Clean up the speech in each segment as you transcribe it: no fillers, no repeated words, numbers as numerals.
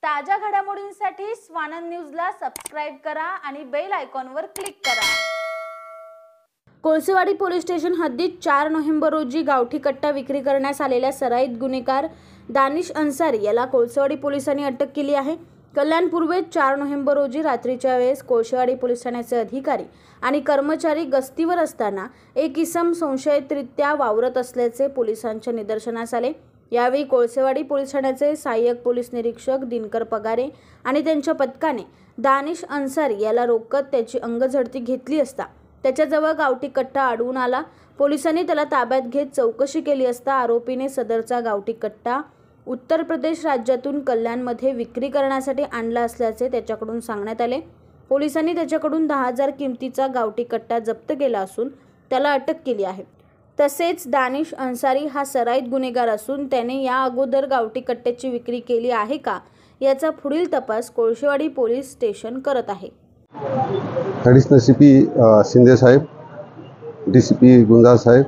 ताज्या घडामोडींसाठी स्वानंद न्यूजला सबस्क्राइब करा आणि बेल आयकॉनवर क्लिक करा। कोळसेवाडी पोलीस स्टेशन हद्दीत 4 नोव्हेंबर रोजी गावठी कट्टा विक्री करण्यास आलेल्या सराईत गुन्हेगार दानिश अन्सारी याला कोळसेवाडी पोलिसांनी अटक केली आहे। कल्याण पूर्वेत 4 नोव्हेंबर रोजी रात्रीच्या वेळेस कोळसेवाडी पोलीस ठाण्याचे अधिकारी आणि कर्मचारी गस्तीवर असताना एक इसम संशयितरित्या वावरत असल्याचे पोलिसांच्या निदर्शनास आले। यावेळी कोळसेवाडी पोलीस ठाण्याचे सहाय्यक पोलीस निरीक्षक दिनकर पगारे आणि त्यांच्या पथकाने दानिश अन्सारी याला रोकत त्याची अंगझडती घेतली असता त्याच्याजवळ गावठी कट्टा आढळून आला। पोलिसांनी त्याला ताब्यात घेत चौकशी केली असता आरोपीने सदरचा गावठी कट्टा उत्तर प्रदेश राज्यातून कल्याणमध्ये विक्री करण्यासाठी आणला असल्याचे त्याच्याकडून सांगण्यात आले। पोलिसांनी त्याच्याकडून 10,000 किमतीचा गावठी कट्टा जप्त केला असून त्याला अटक केली आहे। तसेच दानिश अन्सारी हा सराईत गुन्हेगार असून त्याने या अगोदर गावठी कट्ट्याची विक्री केली आहे का याचा पुढील तपास कोळसेवाडी पोलीस स्टेशन करत आहे। ॲडिशनल सीपी शिंदे साहेब, डीसीपी गुंजाळ साहेब,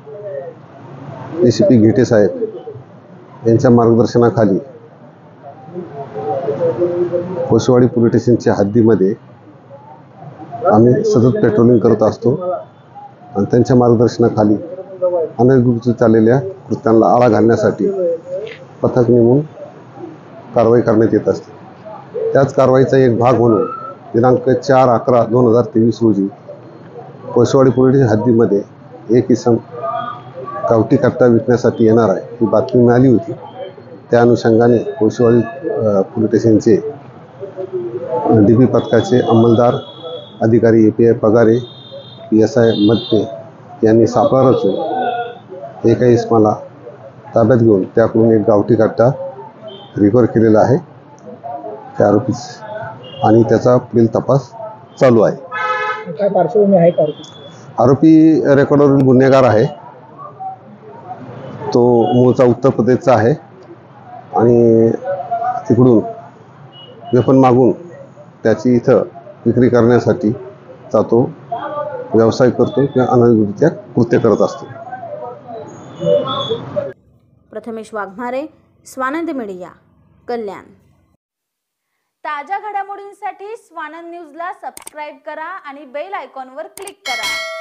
एसीपी घेटे साहेब यांच्या मार्गदर्शनाखाली कोळसेवाडी पोलीस स्टेशनच्या हद्दीमध्ये आम्ही सतत पेट्रोलिंग करत असतो आणि त्यांच्या मार्गदर्शनाखाली अनधिकृत चाललेल्या कृत्यांना आळा घालण्यासाठी पथक नेमून कारवाई करण्यात येत असते। त्याच कारवाईचा एक भाग म्हणून दिनांक 4/11/2023 रोजी कोळसेवाडी पोलीस हद्दीमध्ये एक इसम गावठी कट्टा विकण्यासाठी येणार आहे ही बातमी मिळाली होती। त्या अनुषंगाने कोळसेवाडी पोलीस स्टेशनचे DP पथकाचे अंमलदार अधिकारी API पगारे, PSI मध्ये यांनी सापळा रचून एका इसमाला ताब्यात घेऊन त्याकडून एक गावठी कट्टा रिकव्हर केलेला आहे त्या आरोपीस आणि त्याचा पुढील तपास चालू आहे। काय पार्श्वभूमी आहे का आरोपी रेकॉर्डवरील गुन्हेगार आहे। तो मूळचा उत्तर प्रदेशचा आहे आणि तिकडून वेपन मागून त्याची इथं विक्री करण्यासाठी जातो, व्यवसाय करतो किंवा अनधिकृतरित्या कृत्य करत असतो। प्रथमेश वाघमारे, स्वानंद मीडिया, कल्याण। ताज्या घडामोडींसाठी स्वानंद न्यूजला सबस्क्राइब करा आणि बेल आयकॉनवर क्लिक करा।